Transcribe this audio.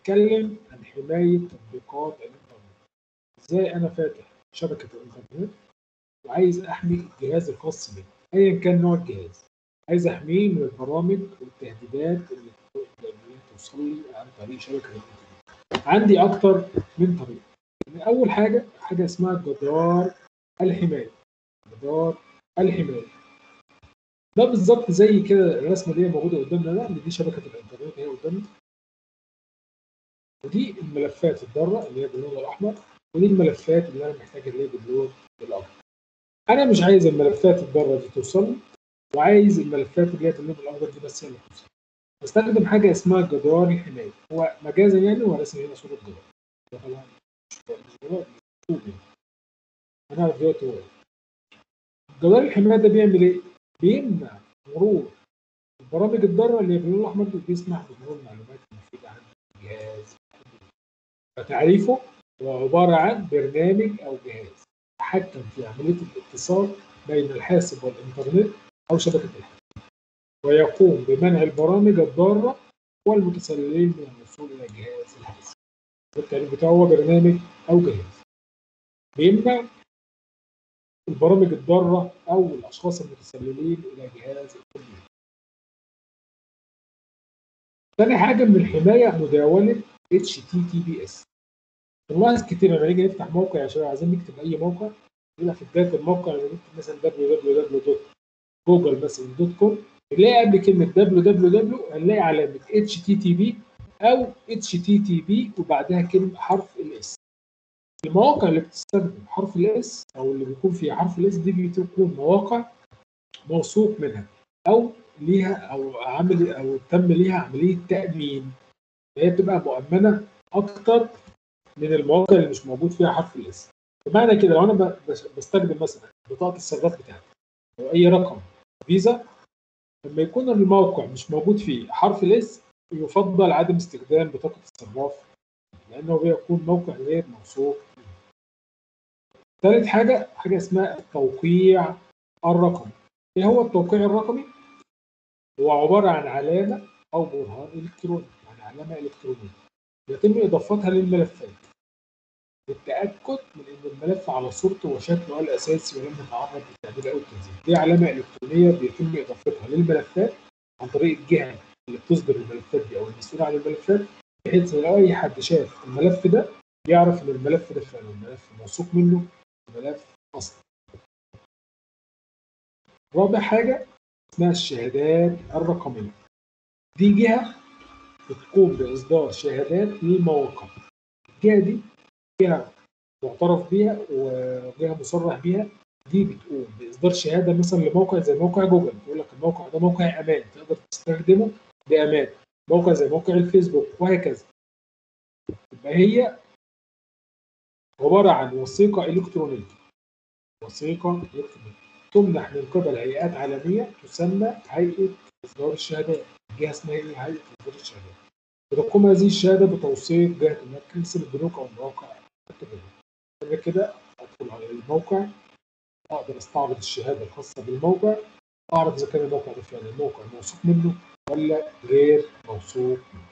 هنتكلم عن حماية تطبيقات الإنترنت. إزاي أنا فاتح شبكة الإنترنت وعايز أحمي الجهاز الخاص بي أيا كان نوع الجهاز، عايز أحميه من البرامج والتهديدات اللي توصل لي عن طريق شبكة الإنترنت. عندي أكتر من طريقة. يعني أول حاجة اسمها جدار الحماية. جدار الحماية ده بالظبط زي كده الرسمة دي موجودة قدامنا، ده اللي دي شبكة الإنترنت هي قدامنا، ودي الملفات الضاره اللي هي باللون الاحمر، ودي الملفات اللي انا محتاج اللي هي باللون الاخضر. انا مش عايز الملفات الضاره دي توصل لي، وعايز الملفات اللي هي باللون الاخضر دي بس هي اللي توصل. بستخدم حاجه اسمها جدار الحمايه. هو مجازا يعني هو راسم هنا صوره جدار، ده طبعا مش جدار، طوب يعني. هنعرف دلوقتي هو جدار الحمايه ده بيعمل ايه؟ بيمنع مرور البرامج الضاره اللي هي باللون الاحمر دي، بيسمح بمرور المعلومات المفيده عن الجهاز. فتعريفه هو عبارة عن برنامج أو جهاز يتحكم في عملية الاتصال بين الحاسب والإنترنت أو شبكة الحاسب، ويقوم بمنع البرامج الضارة والمتسللين من الوصول إلى جهاز الحاسب. بالتالي بتاعه هو برنامج أو جهاز بيمنع البرامج الضارة أو الأشخاص المتسللين إلى جهاز الكمبيوتر. ثاني حاجة من الحماية مداولة HTTPS. نلاحظ كتير لما نيجي نفتح موقع يا شباب، عايزين نكتب اي موقع، يبقى في بدايه الموقع لما نكتب مثلا www.google.com نلاقي قبل كلمه www هنلاقي علامه HTTP او HTTP وبعدها كلمه حرف الاس. المواقع اللي بتستخدم حرف الاس او اللي بيكون فيها حرف الاس دي بتكون مواقع موثوق منها او ليها او تم ليها عمليه تامين، فهي بتبقى مؤمنه اكتر من المواقع اللي مش موجود فيها حرف الاس. بمعنى كده لو انا بستخدم مثلا بطاقه الصراف بتاعتي او اي رقم فيزا، لما يكون الموقع مش موجود فيه حرف الاس يفضل عدم استخدام بطاقه الصراف، لانه بيكون موقع غير موثوق. ثالث حاجه اسمها التوقيع الرقمي. ايه هو التوقيع الرقمي؟ هو عباره عن علامه او برهان الكتروني، يعني علامه الكترونيه يتم اضافتها للملفات للتأكد من إن الملف على صورته وشكله الأساسي ولم يتعرض للتعديل أو التنزيل. دي علامة إلكترونية بيتم إضافتها للملفات عن طريق الجهة اللي بتصدر الملفات دي أو المسؤول عن الملفات، بحيث لو أي حد شاف الملف ده يعرف إن الملف ده فعلا ملف موثوق منه، ملف أصلي. رابع حاجة اسمها الشهادات الرقمية. دي جهة بتقوم بإصدار شهادات للمواقع. الجهة دي جهة معترف بيها وجهه مصرح بيها، دي بتقوم باصدار شهاده مثلا لموقع زي موقع جوجل، تقول لك الموقع ده موقع امان تقدر تستخدمه بامان، موقع زي موقع الفيسبوك وهكذا. يبقى هي عباره عن وثيقه الكترونيه، وثيقه الكترونيه تمنح من قبل هيئات عالميه تسمى هيئه اصدار الشهادات. الجهه اسمها ايه؟ هيئه اصدار الشهادات. وتقوم هذه الشهاده بتوثيق جهه المركز البنوك او المواقع التجاريه. كده ادخل على الموقع، اقدر استعرض الشهاده الخاصه بالموقع، اعرف اذا كان الموقع ده فعلا موقع موثوق منه ولا غير موثوق منه.